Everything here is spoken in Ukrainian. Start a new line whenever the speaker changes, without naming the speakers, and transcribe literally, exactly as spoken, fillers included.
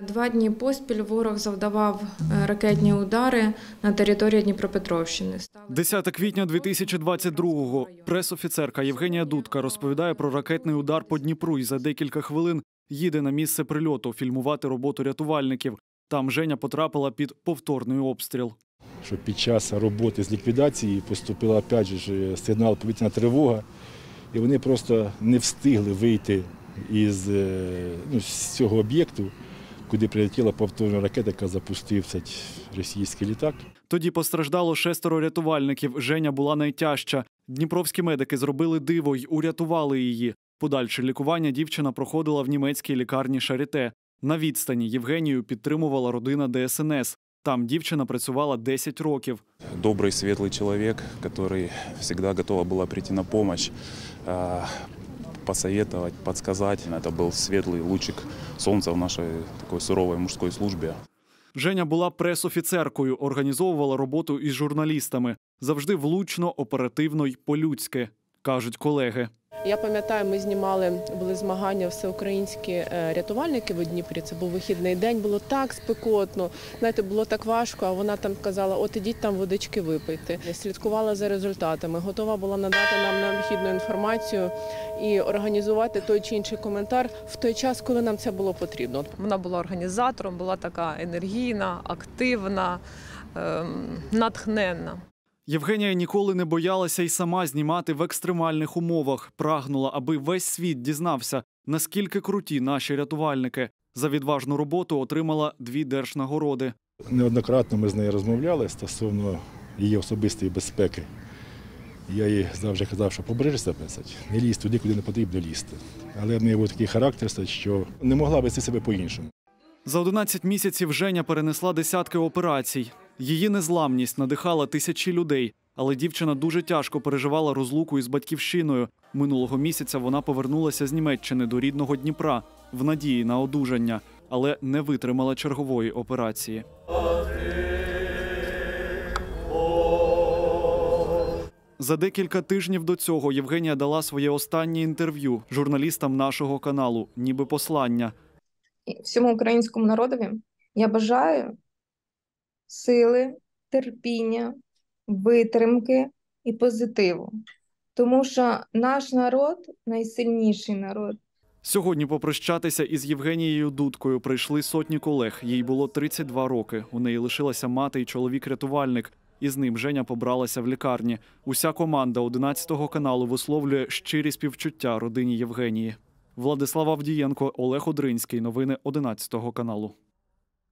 Два дні поспіль ворог завдавав ракетні удари на території Дніпропетровщини.
десяте квітня дві тисячі двадцять другого. Пресофіцерка Євгенія Дудка розповідає про ракетний удар по Дніпру і за декілька хвилин їде на місце прильоту фільмувати роботу рятувальників. Там Женя потрапила під повторний обстріл.
Що під час роботи з ліквідації поступила опять же сигнал повітряна тривога, і вони просто не встигли вийти із, ну, з цього об'єкту, куди прилетіла повторна ракета, яка запустив цей російський літак.
Тоді постраждало шестеро рятувальників. Женя була найтяжча. Дніпровські медики зробили диво й урятували її. Подальше лікування дівчина проходила в німецькій лікарні Шаріте. На відстані Євгенію підтримувала родина Де Ес Ен Ес. Там дівчина працювала десять років.
Добрий, світлий чоловік, який завжди готова була прийти на допомогу, посоветовать, подсказать. Это был светлый лучик солнца в нашей такой суровой мужской службе.
Женя була пресофіцеркою, організовувала роботу із журналістами. Завжди влучно, оперативно й по-людськи, кажуть колеги.
Я пам'ятаю, ми знімали, були змагання всеукраїнські рятувальники в Дніпрі. Це був вихідний день, було так спекотно, знаєте, було так важко, а вона там казала, от ідіть там водички випийте. Я слідкувала за результатами, готова була надати нам необхідну інформацію і організувати той чи інший коментар в той час, коли нам це було потрібно.
Вона була організатором, була така енергійна, активна, ем, натхненна.
Євгенія ніколи не боялася й сама знімати в екстремальних умовах. Прагнула, аби весь світ дізнався, наскільки круті наші рятувальники. За відважну роботу отримала дві держнагороди.
Неоднократно ми з нею розмовляли стосовно її особистої безпеки. Я їй завжди казав, що побережися, не лізь туди, куди не потрібно лізти. Але в неї був такий характер, що не могла вести себе по-іншому.
За одинадцять місяців Женя перенесла десятки операцій. Її незламність надихала тисячі людей, але дівчина дуже тяжко переживала розлуку із батьківщиною. Минулого місяця вона повернулася з Німеччини до рідного Дніпра в надії на одужання, але не витримала чергової операції. За декілька тижнів до цього Євгенія дала своє останнє інтерв'ю журналістам нашого каналу, ніби послання.
Всьому українському народові я бажаю сили, терпіння, витримки і позитиву. Тому що наш народ – найсильніший народ.
Сьогодні попрощатися із Євгенією Дудкою прийшли сотні колег. Їй було тридцять два роки. У неї лишилася мати і чоловік-рятувальник. Із ним Женя побралася в лікарні. Уся команда одинадцятого каналу висловлює щирі співчуття родині Євгенії. Владислав Авдієнко, Олег Одринський. Новини одинадцятого каналу.